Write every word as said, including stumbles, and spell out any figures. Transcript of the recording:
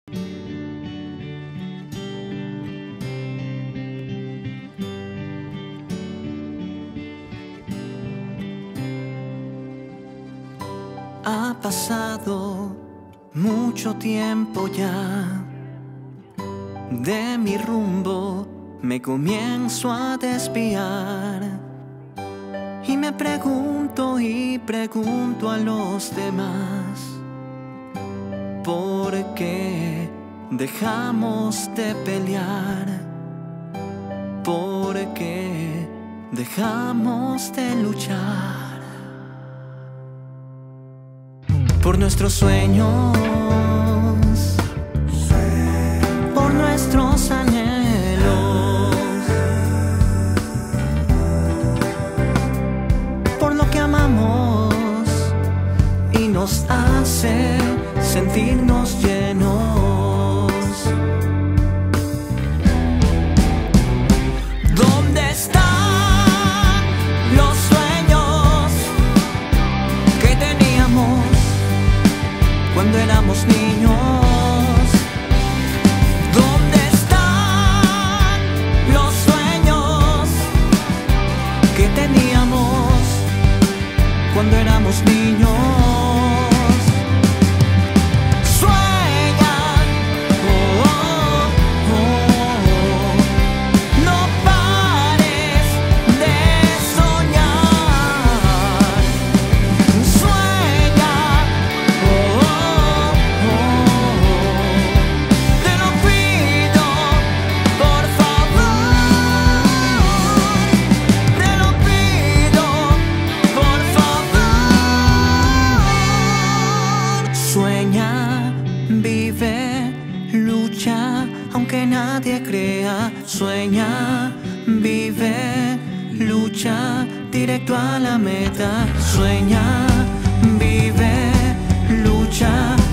Ha pasado mucho tiempo ya, de mi rumbo me comienzo a desviar, y me pregunto y pregunto a los demás, ¿por qué dejamos de pelear? ¿Por qué dejamos de luchar? Por nuestros sueños, por nuestros anhelos, por lo que amamos y nos hace sentirnos llenos. ¿Dónde están los sueños que teníamos cuando éramos niños? ¿Dónde están los sueños que teníamos cuando éramos niños? Sueña, oh, oh, oh, no pares de soñar. Sueña, oh, oh, te lo pido, por favor, te lo pido, por favor. Sueña, vive, lucha, aunque nadie crea. Sueña, vive, lucha, directo a la meta. Sueña, vive, lucha,